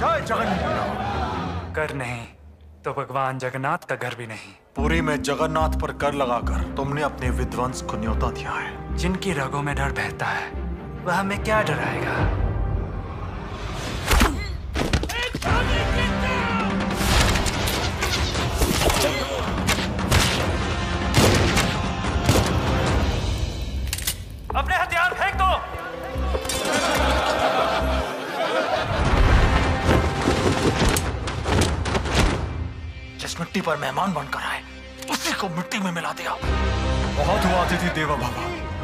जय जगन्नाथ। कर नहीं तो भगवान जगन्नाथ का घर भी नहीं। पुरी में जगन्नाथ पर कर लगाकर तुमने अपने विध्वंस को न्योता दिया है। जिनकी रगों में डर बहता है वह हमें क्या डराएगा। अपने हथियार फेंक दो। जिस मिट्टी पर मेहमान बनकर आए उसी को मिट्टी में मिला दिया। बहुत हुआ अतिथि देवो भव,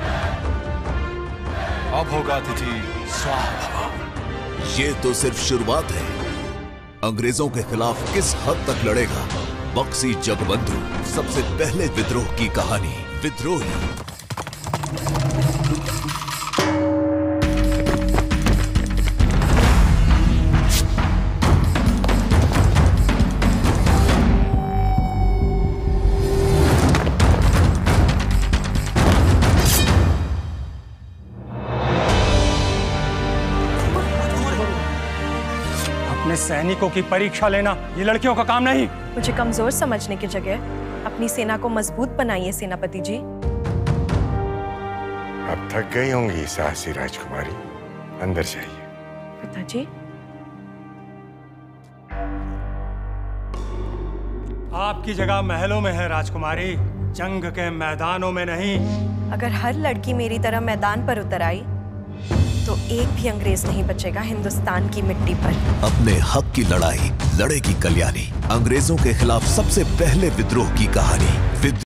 अब होगा अतिथि स्वाहा भव। ये तो सिर्फ शुरुआत है। अंग्रेजों के खिलाफ किस हद तक लड़ेगा बक्सी जगबंधु। सबसे पहले विद्रोह की कहानी, विद्रोही। अपने सैनिकों की परीक्षा लेना ये लड़कियों का काम नहीं। मुझे कमजोर समझने की जगह अपनी सेना को मजबूत बनाइए सेनापति जी। अब थक गई होंगी साहसी राजकुमारी, अंदर जाइए। पिताजी, आपकी जगह महलों में है राजकुमारी, जंग के मैदानों में नहीं। अगर हर लड़की मेरी तरह मैदान पर उतर आई तो एक भी अंग्रेज नहीं बचेगा हिंदुस्तान की मिट्टी पर। अपने हक की लड़ाई लड़ेगी कल्याणी। अंग्रेजों के खिलाफ सबसे पहले विद्रोह की कहानी।